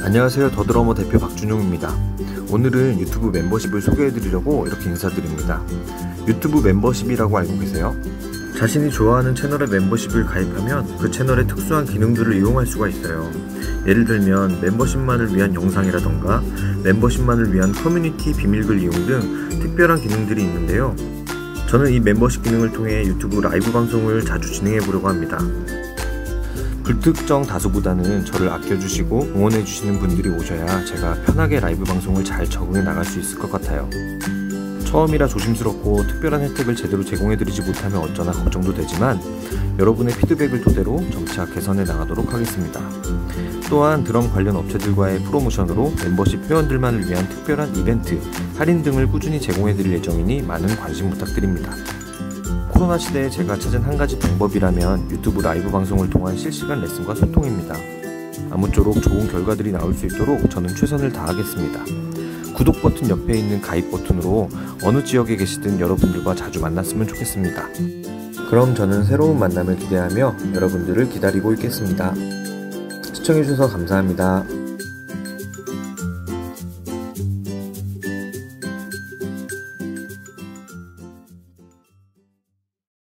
안녕하세요. 더드러머 대표 박준용입니다. 오늘은 유튜브 멤버십을 소개해드리려고 이렇게 인사드립니다. 유튜브 멤버십이라고 알고 계세요? 자신이 좋아하는 채널의 멤버십을 가입하면 그 채널의 특수한 기능들을 이용할 수가 있어요. 예를 들면 멤버십만을 위한 영상이라던가 멤버십만을 위한 커뮤니티 비밀글 이용 등 특별한 기능들이 있는데요. 저는 이 멤버십 기능을 통해 유튜브 라이브 방송을 자주 진행해 보려고 합니다. 불특정 다수보다는 저를 아껴주시고 응원해주시는 분들이 오셔야 제가 편하게 라이브 방송을 잘 적응해 나갈 수 있을 것 같아요. 처음이라 조심스럽고 특별한 혜택을 제대로 제공해드리지 못하면 어쩌나 걱정도 되지만 여러분의 피드백을 토대로 점차 개선해 나가도록 하겠습니다. 또한 드럼 관련 업체들과의 프로모션으로 멤버십 회원들만을 위한 특별한 이벤트, 할인 등을 꾸준히 제공해드릴 예정이니 많은 관심 부탁드립니다. 코로나 시대에 제가 찾은 한 가지 방법이라면 유튜브 라이브 방송을 통한 실시간 레슨과 소통입니다. 아무쪼록 좋은 결과들이 나올 수 있도록 저는 최선을 다하겠습니다. 구독 버튼 옆에 있는 가입 버튼으로 어느 지역에 계시든 여러분들과 자주 만났으면 좋겠습니다. 그럼 저는 새로운 만남을 기대하며 여러분들을 기다리고 있겠습니다. 시청해주셔서 감사합니다.